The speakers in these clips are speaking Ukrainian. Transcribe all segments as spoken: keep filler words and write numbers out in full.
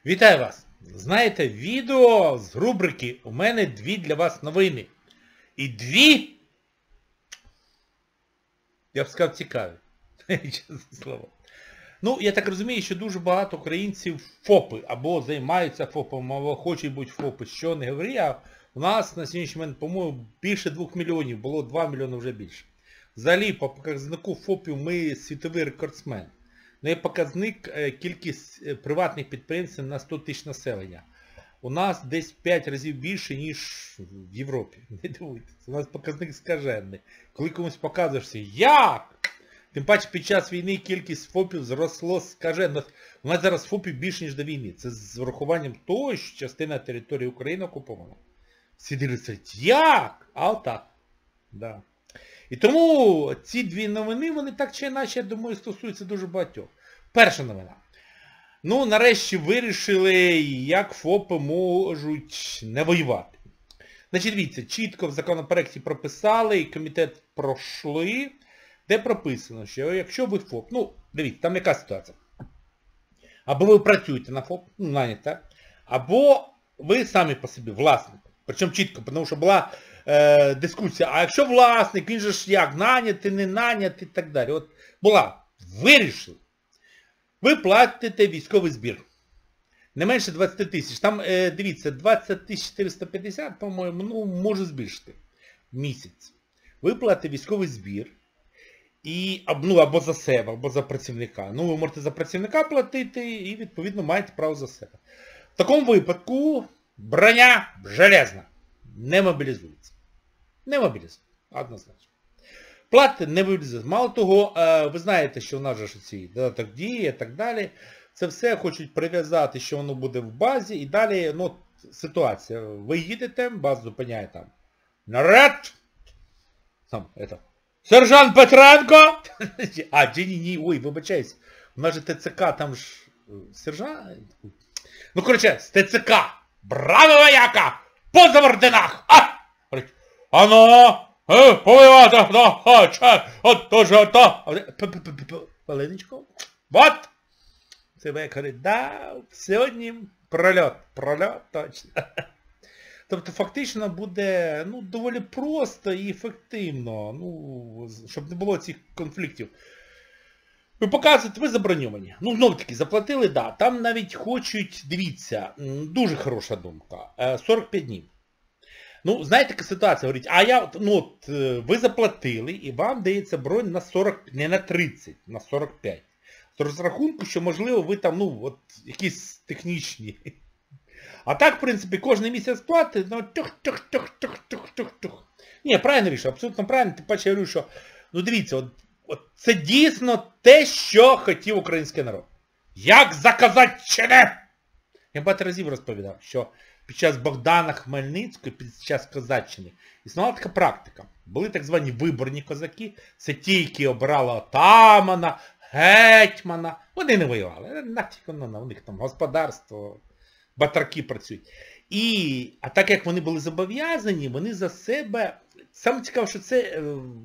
Вітаю вас! Знаєте, відео з рубрики «У мене дві для вас новини». І дві, я б сказав, цікаві. Чесне слово. Ну, я так розумію, що дуже багато українців ФОПи, або займаються ФОПом, або хочуть бути ФОПи. Що не говори, а у нас на сьогоднішній момент, по-моєму, більше двох мільйонів, було два мільйони вже більше. Взагалі, по показнику ФОПів ми світовий рекордсмен. Ну, є показник кількість приватних підприємців на сто тисяч населення. У нас десь п'ять разів більше, ніж в Європі. Не дивуйтесь, у нас показник скажений. Коли комусь показуєшся, як? Тим паче під час війни кількість ФОПів зросло скажено. У нас зараз ФОПів більше, ніж до війни. Це з врахуванням того, що частина території України окупована. Всі дивляться, як? А отак. Да. І тому ці дві новини, вони так чи іначе, я думаю, стосуються дуже багатьох. Перша новина. Ну, нарешті вирішили, як ФОПи можуть не воювати. Значить, дивіться, чітко в законопроекті прописали, і комітет пройшли, де прописано, що якщо ви ФОП, ну, дивіться, там яка ситуація. Або ви працюєте на ФОП, ну, наняте, або ви самі по собі, власник. Причому чітко, тому що була е, дискусія, а якщо власник, він же ж як, нанятий, не нанятий і так далі. От була, вирішили. Ви платите військовий збір. Не менше двадцять тисяч. Там, е, дивіться, двадцять тисяч чотириста п'ятдесят, по-моєму, ну, може збільшити в місяць. Ви платите військовий збір. І, ну, або за себе, або за працівника. Ну, ви можете за працівника платити і, відповідно, маєте право за себе. В такому випадку броня железна. Не мобілізується. Не мобілізується. Однозначно. Плати не мобілізується. Мало того, ви знаєте, що в нас же ці додаток дії і так далі. Це все хочуть прив'язати, що воно буде в базі. І далі, ну, ситуація. Ви їдете, базу зупиняє там. Наряд! Там, это... Сержант Петренко! А, ні, ні, ні, ой, вибачаюсь. У нас же ТЦК, там ж... Сержант? Ну, коротше, з ТЦК! Браво, вояка! Поза в орденах! А! Ано! Повивати, хто хоче! От тоже ото! Паленечко? Вот! Це вояк говорить, да, сьогодні прольот. Прольот, точно. Тобто фактично буде, ну, доволі просто і ефективно, ну, щоб не було цих конфліктів. Ви показуєте, ви заброньовані. Ну, знову таки, заплатили, да. Там навіть хочуть, дивіться, дуже хороша думка, сорок п'ять днів. Ну, знаєте, яка ситуація, говорить, а я, ну, от, ви заплатили, і вам дається бронь на сорок, не на тридцять, на сорок п'ять. З розрахунку, що, можливо, ви там, ну, от, якісь технічні... А так, в принципі, кожен місяць плати, ну, тух-тух-тух-тух-тух-тух-тух. Ні, правильно рішив, абсолютно правильно. Тим паче я говорю, що, ну, дивіться, от, от це дійсно те, що хотів український народ. Як за Козаччини! Я багато разів розповідав, що під час Богдана Хмельницького, під час Козаччини, існувала така практика. Були так звані виборні козаки, це ті, які обирали отамана, гетьмана. Вони не воювали, нафіг воно, у них там господарство... Батраки працюють. І, а так як вони були зобов'язані, вони за себе... Саме цікаво, що це,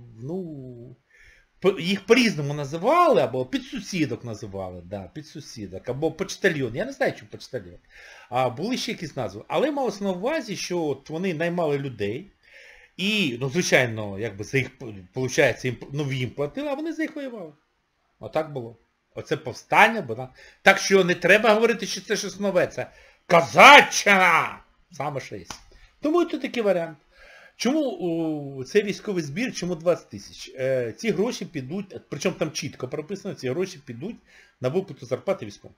ну, їх по-різному називали, або підсусідок називали, да, підсусідок, або почтальйон. Я не знаю, чому почтальйон. А були ще якісь назви. Але малося на увазі, що от вони наймали людей, і, ну, звичайно, якби за їх, виходить, їм, ну, їм платили, а вони за їх воювали. Отак було. Оце повстання, бо так. Так що не треба говорити, що це щось нове, це Козаччина! Саме що є. Тому це такий варіант. Чому о, цей військовий збір, чому двадцять тисяч? Е, ці гроші підуть, причому там чітко прописано, ці гроші підуть на виплату зарплати військовим.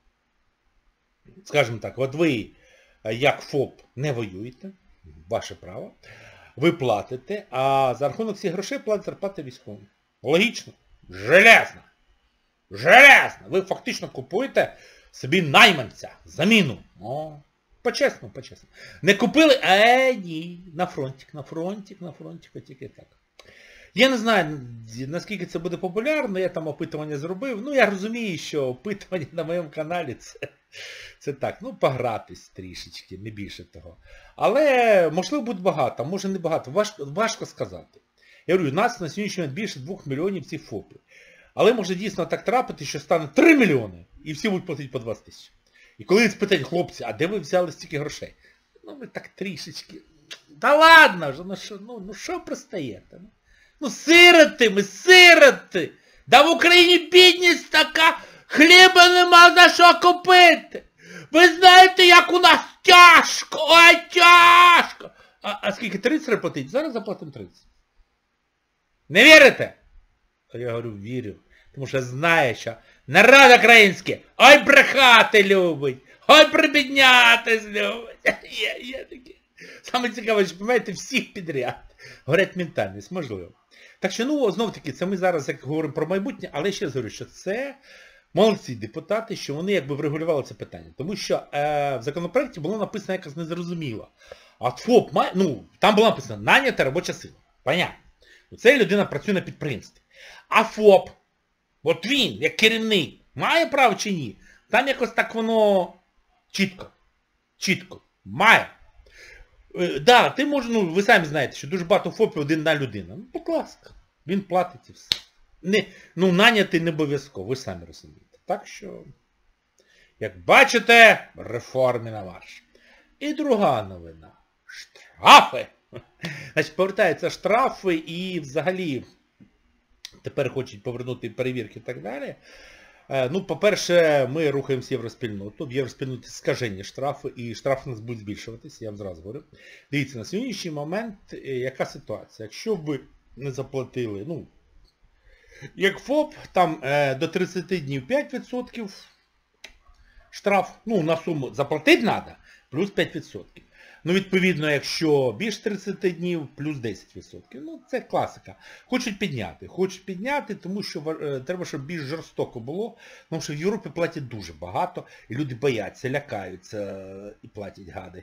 Скажімо так, от ви, як ФОП, не воюєте, ваше право, ви платите, а за рахунок цих грошей платить зарплати військовим. Логічно? Железно! Железно! Ви фактично купуєте собі найманця, заміну. О, по-чесному, по-чесному. Не купили? Е, ні. На фронтик, на фронтик, на фронтик, тільки так. Я не знаю, наскільки це буде популярно, я там опитування зробив. Ну, я розумію, що опитування на моєму каналі це, це так, ну, погратись трішечки, не більше того. Але, можливо, буде багато, а може не багато. Важко, важко сказати. Я говорю, у нас на сьогоднішній момент більше двох мільйонів цих ФОПів. Але може дійсно так трапити, що стане три мільйони, і всі будуть платити по двадцять тисяч. І коли спитають, хлопці, а де ви взяли стільки грошей? Ну ми так трішечки. Та ладно ж, ну що, ну, ну що пристаєте? Ну, ну сироти ми, сироти! Да в Україні бідність така, хліба нема за що купити. Ви знаєте, як у нас тяжко, ой, тяжко. А, а скільки, тридцять платить? Зараз заплатимо тридцять. Не вірите? А я говорю, вірю. Тому що знаю, що народ український, ой, брехати любить, ой, прибіднятись любить. Є, є таке. Саме цікаве, що, пам'ятаєте, всіх підряд. Говорять, ментальність, можливо. Так що, ну, знов-таки, це ми зараз як говоримо про майбутнє, але ще раз говорю, що це молодці депутати, що вони якби врегулювали це питання. Тому що е, в законопроекті було написано якось незрозуміло. А ФОП має, ну, там було написано, нанята робоча сила. Понятно. Це людина працює на підприємстві. А ФОП, от він, як керівник, має право чи ні? Там якось так воно чітко. Чітко. Має. Так, е, да, ти можеш, ну, ви самі знаєте, що дуже багато ФОПів одна людина. Ну, будь ласка, він платить і все. Не, ну, нанятий не обов'язково, ви самі розумієте. Так що, як бачите, реформи на марш. І друга новина. Штрафи! Значить, повертаються штрафи і взагалі тепер хочуть повернути перевірки і так далі. Ну, по-перше, ми рухаємося в євроспільноту. В євроспільноті скажені штрафи, і штрафи у нас будуть збільшуватися, я вам зразу говорю. Дивіться, на сьогоднішній момент яка ситуація? Якщо б ви не заплатили, ну, як ФОП, там е, до тридцяти днів п'ять відсотків штраф, ну, на суму заплатити треба, плюс п'ять відсотків. Ну, відповідно, якщо більш тридцяти днів, плюс десять відсотків. Ну, це класика. Хочуть підняти. Хочуть підняти, тому що е, треба, щоб більш жорстоко було. Тому що в Європі платять дуже багато, і люди бояться, лякаються е, і платять гади.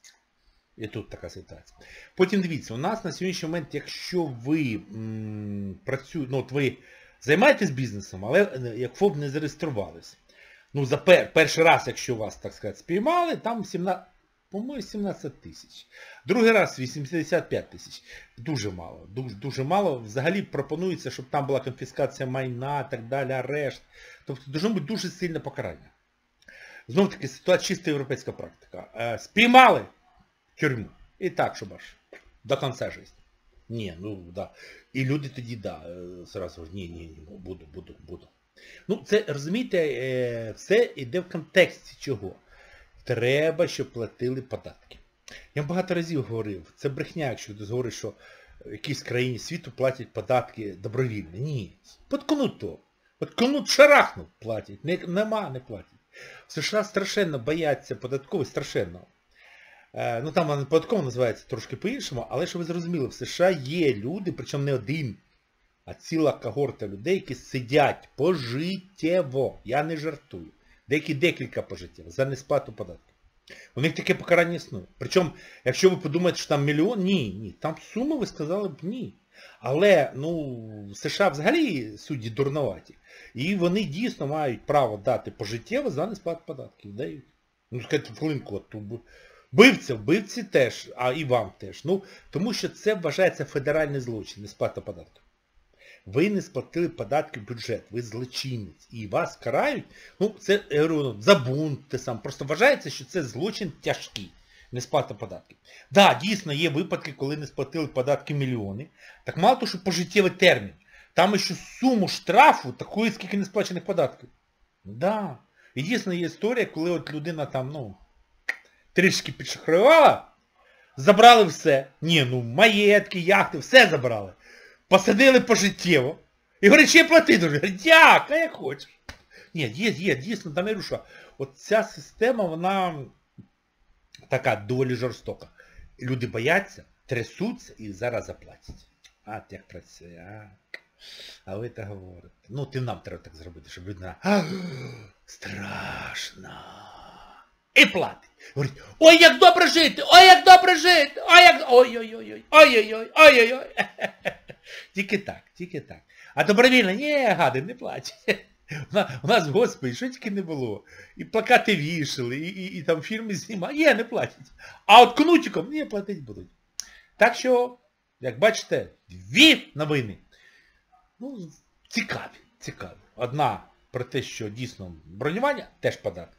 І тут така ситуація. Потім дивіться, у нас на сьогоднішній момент, якщо ви м, працюєте, ну, от ви займаєтесь бізнесом, але як ФОП не зареєструвалися. Ну, за пер, перший раз, якщо вас, так сказати, спіймали, там сімнадцять... По-моєму, сімнадцять тисяч. Другий раз вісімдесят п'ять тисяч. Дуже мало. Дуже, дуже мало. Взагалі пропонується, щоб там була конфіскація майна, так далі, арешт. Тобто, дуже бути дуже сильне покарання. Знову таки, ситуація чисто європейська практика. Е, спіймали тюрму. І так, щоб аж до кінця життя. Ні, ну, да. І люди тоді, да, зразу ж, ні, ні, ні, буду, буду, буду. Ну, це, розумієте, е, все йде в контексті чого. Треба, щоб платили податки. Я вам багато разів говорив, це брехня, якщо ти говориш, що в якійсь країні світу платять податки добровільно. Ні. Под кнутом. От кнут шарахнув, платять. Нема, не платять. В США страшенно бояться податкових, страшенно. Е, ну там вона податково називається трошки по-іншому, але щоб ви зрозуміли, в США є люди, причому не один, а ціла когорта людей, які сидять пожиттєво. Я не жартую. Деякі декілька пожиттєво за несплату податків. У них таке покарання існує. Причому, якщо ви подумаєте, що там мільйон, ні, ні. Там суми ви сказали б ні. Але, ну, в США взагалі судді дурноваті. І вони дійсно мають право дати пожиттєво за несплату податків. Дають. Ну, скажіть, хвилинку, от вбивця, вбивці теж, а і вам теж. Ну, тому що це вважається федеральний злочин, несплата податків. Ви не сплатили податки в бюджет, ви злочинець. І вас карають, ну, це, я говорю, за бунт, те сам. Просто вважається, що це злочин тяжкий, несплата податків. Так, да, дійсно, є випадки, коли не сплатили податки мільйони. Так мало того, що пожиттєвий термін. Там ще суму штрафу, такої, скільки не сплачених податків. Так. Да. І дійсно є історія, коли от людина там, ну, трішки підшахрувала, забрали все. Ні, ну, маєтки, яхти, все забрали. Посадили пожиттєво. І говорить, ще плати дуже. Дяк, а як хочеш. Ні, є, є, дійсно, там я говорю, що от ця система, вона така доволі жорстока. Люди бояться, трясуться і зараз заплатять. А, як працює, а. А ви так говорите. Ну, ти нам треба так зробити, щоб людина, а, страшно. І платить. Говорить, ой, як добре жити, ой, як добре жити, ой, як, ой-ой-ой, ой-ой-ой, ой-ой-ой. Тільки так, тільки так. А добровільно, ні, гади, не платять. У нас, господи, що тільки не було. І плакати вішали, і, і, і там фільми знімали. Ні, не платять. А от кнутиком, ні, платить будуть. Так що, як бачите, дві новини. Ну, цікаві, цікаві. Одна про те, що дійсно бронювання, теж податки.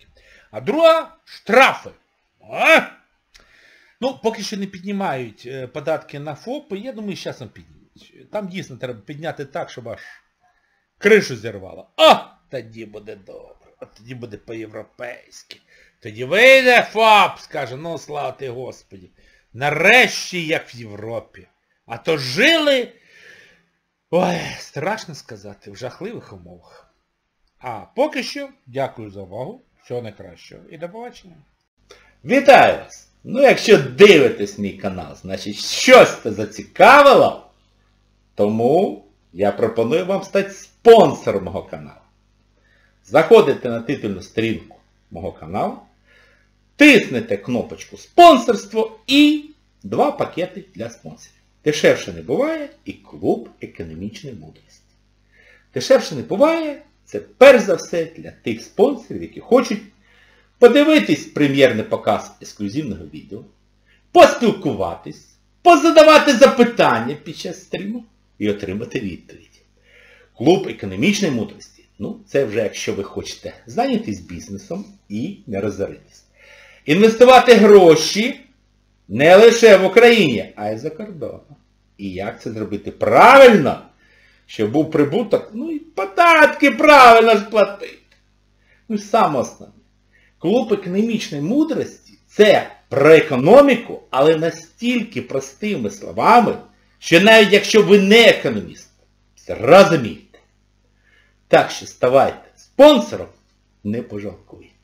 А друга – штрафи. А? Ну, поки що не піднімають податки на ФОПи, я думаю, з часом піднімуть. Там дійсно треба підняти так, щоб аж кришу зірвало. О, тоді буде добре. От тоді буде по-європейськи. Тоді вийде ФОП, скаже, ну слава ти Господі. Нарешті, як в Європі. А то жили, ой, страшно сказати, в жахливих умовах. А поки що, дякую за увагу. Всього найкращого і до побачення. Вітаю вас! Ну, якщо дивитесь мій канал, значить щось це зацікавило, тому я пропоную вам стати спонсором мого каналу. Заходите на титульну сторінку мого каналу, тиснете кнопочку «Спонсорство» і два пакети для спонсорів. Дешевше не буває і клуб економічної мудрості. Дешевше не буває – це перш за все для тих спонсорів, які хочуть подивитись прем'єрний показ ексклюзивного відео, поспілкуватись, позадавати запитання під час стріму і отримати відповідь. Клуб економічної мудрості. Ну, це вже якщо ви хочете зайнятися бізнесом і не розоритись. Інвестувати гроші не лише в Україні, а й за кордоном. І як це зробити правильно, щоб був прибуток, ну і податки правильно сплатити. Ну і саме основне. Клуб економічної мудрості – це про економіку, але настільки простими словами, що навіть якщо ви не економіст, зрозумієте. Так що ставайте спонсором, не пожалкуйте.